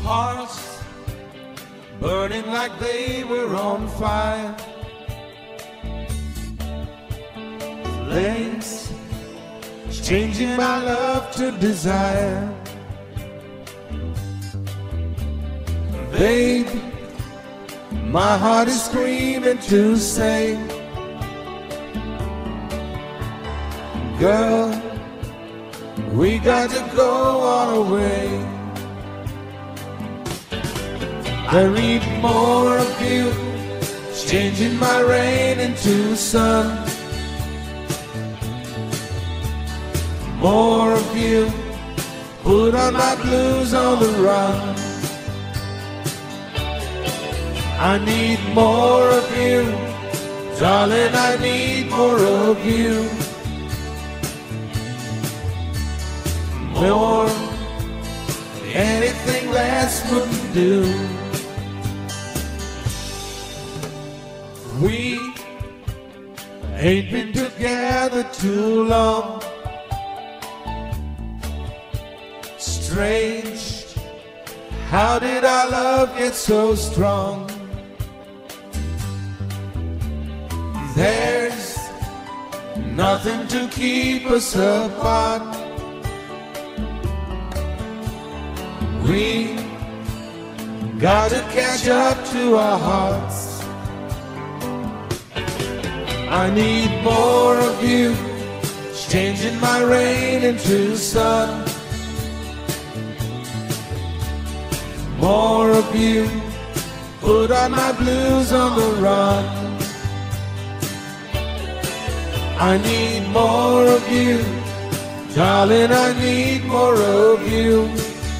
hearts burning like they were on fire. Flames changing my love to desire. Babe, my heart is screaming to say, girl, we got to go on our way. I need more of you, changing my rain into sun. More of you, put on my blues on the run. I need more of you, darling, I need more of you. More, anything less wouldn't do. We ain't been together too long. Strange, how did our love get so strong? There's nothing to keep us apart. We gotta catch up to our hearts. I need more of you, changing my rain into sun. More of you, put on my blues on the run. I need more of you, darling, I need more of you.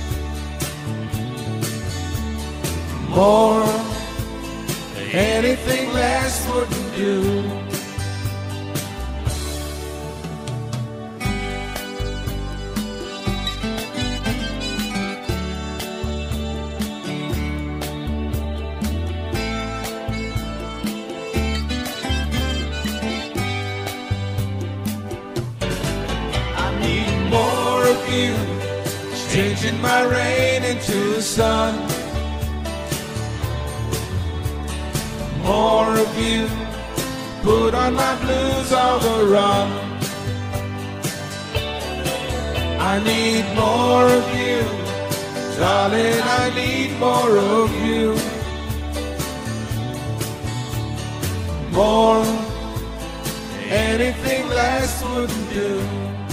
More, anything less wouldn't do. You, changing my rain into sun. More of you, put on my blues on the run. I need more of you, darling, I need more of you. More, anything less wouldn't do.